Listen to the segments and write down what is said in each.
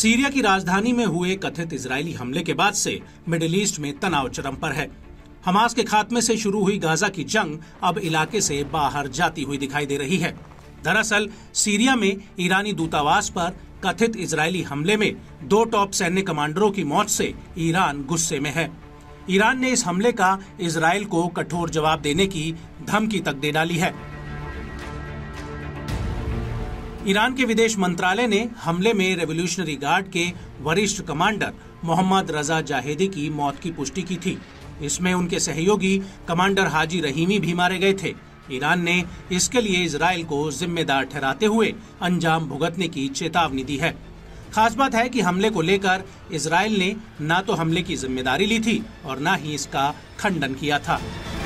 Syria की राजधानी में हुए कथित इजरायली हमले के बाद से मिडिल ईस्ट में तनाव चरम पर है। हमास के खात्मे से शुरू हुई गाजा की जंग अब इलाके से बाहर जाती हुई दिखाई दे रही है। दरअसल सीरिया में ईरानी दूतावास पर कथित इजरायली हमले में 2 टॉप सैन्य कमांडरों की मौत से ईरान गुस्से में है। ईरान ने इस हमले का इजरायल को कठोर जवाब देने की धमकी तक दे डाली है। ईरान के विदेश मंत्रालय ने हमले में रेवोल्यूशनरी गार्ड के वरिष्ठ कमांडर मोहम्मद रजा जाहेदी की मौत की पुष्टि की थी। इसमें उनके सहयोगी कमांडर हाजी रहीमी भी मारे गए थे। ईरान ने इसके लिए इजरायल को जिम्मेदार ठहराते हुए अंजाम भुगतने की चेतावनी दी है। खास बात है कि हमले को लेकर इजरायल ने न तो हमले की जिम्मेदारी ली थी और न ही इसका खंडन किया था।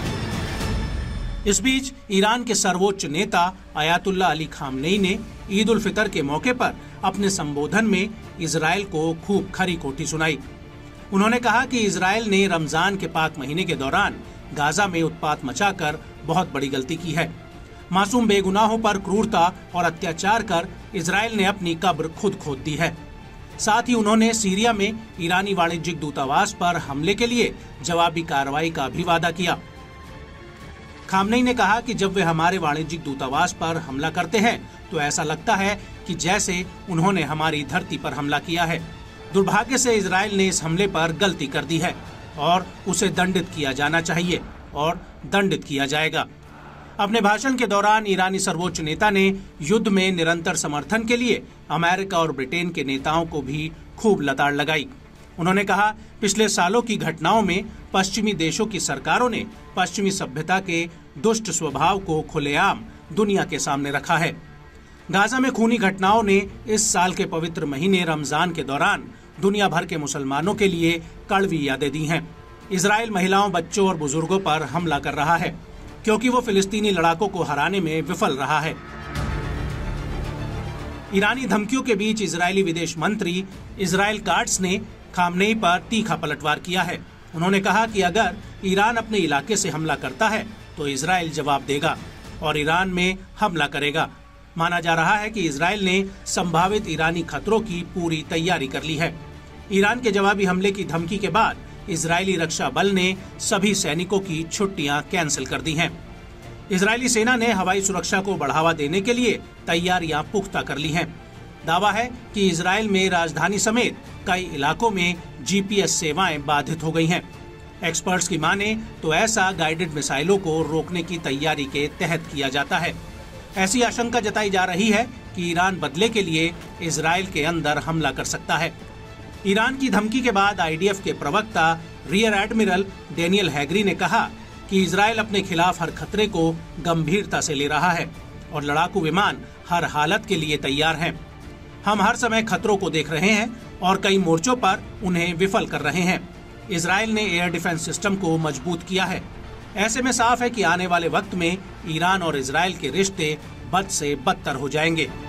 इस बीच ईरान के सर्वोच्च नेता अयातुल्ला अली खामनेई ने ईद उल फितर के मौके पर अपने संबोधन में इजरायल को खूब खरी खोटी सुनाई। उन्होंने कहा कि इजरायल ने रमजान के पाक महीने के दौरान गाजा में उत्पात मचाकर बहुत बड़ी गलती की है। मासूम बेगुनाहों पर क्रूरता और अत्याचार कर इजरायल ने अपनी कब्र खुद खोद दी है। साथ ही उन्होंने सीरिया में ईरानी वाणिज्यिक दूतावास पर हमले के लिए जवाबी कार्रवाई का भी वादा किया। खामनेई ने कहा कि जब वे हमारे वाणिज्यिक दूतावास पर हमला करते हैं तो ऐसा लगता है कि जैसे उन्होंने हमारी धरती पर हमला किया है। दुर्भाग्य से इजरायल ने इस हमले पर गलती कर दी है और उसे दंडित किया जाना चाहिए और दंडित किया जाएगा। अपने भाषण के दौरान ईरानी सर्वोच्च नेता ने युद्ध में निरंतर समर्थन के लिए अमेरिका और ब्रिटेन के नेताओं को भी खूब लताड़ लगाई। उन्होंने कहा, पिछले सालों की घटनाओं में पश्चिमी देशों की सरकारों ने पश्चिमी सभ्यता के दुष्ट स्वभाव को खुलेआम दुनिया के सामने रखा है। गाजा में खूनी घटनाओं ने इस साल के पवित्र महीने रमजान के दौरान दुनिया भर के मुसलमानों के लिए कड़वी यादें दी हैं। इजरायल महिलाओं, बच्चों और बुजुर्गों पर हमला कर रहा है क्योंकि वो फिलिस्तीनी लड़ाकों को हराने में विफल रहा है। ईरानी धमकियों के बीच इजरायली विदेश मंत्री इजराइल काट्स ने खामनेई पर तीखा पलटवार किया है। उन्होंने कहा कि अगर ईरान अपने इलाके से हमला करता है तो इजराइल जवाब देगा और ईरान में हमला करेगा। माना जा रहा है कि इजराइल ने संभावित ईरानी खतरों की पूरी तैयारी कर ली है। ईरान के जवाबी हमले की धमकी के बाद इजरायली रक्षा बल ने सभी सैनिकों की छुट्टियां कैंसिल कर दी हैं। इजरायली सेना ने हवाई सुरक्षा को बढ़ावा देने के लिए तैयारियां पुख्ता कर ली हैं। दावा है कि इजरायल में राजधानी समेत कई इलाकों में जीपीएस सेवाएं बाधित हो गई हैं। एक्सपर्ट्स की माने तो ऐसा गाइडेड मिसाइलों को रोकने की तैयारी के तहत किया जाता है। ऐसी आशंका जताई जा रही है कि ईरान बदले के लिए इजरायल के अंदर हमला कर सकता है। ईरान की धमकी के बाद आईडीएफ के प्रवक्ता रियर एडमिरल डेनियल हैगरी ने कहा कि इजरायल अपने खिलाफ हर खतरे को गंभीरता से ले रहा है और लड़ाकू विमान हर हालत के लिए तैयार हैं। हम हर समय खतरों को देख रहे हैं और कई मोर्चों पर उन्हें विफल कर रहे हैं। इजरायल ने एयर डिफेंस सिस्टम को मजबूत किया है। ऐसे में साफ है कि आने वाले वक्त में ईरान और इजरायल के रिश्ते बद से बदतर हो जाएंगे।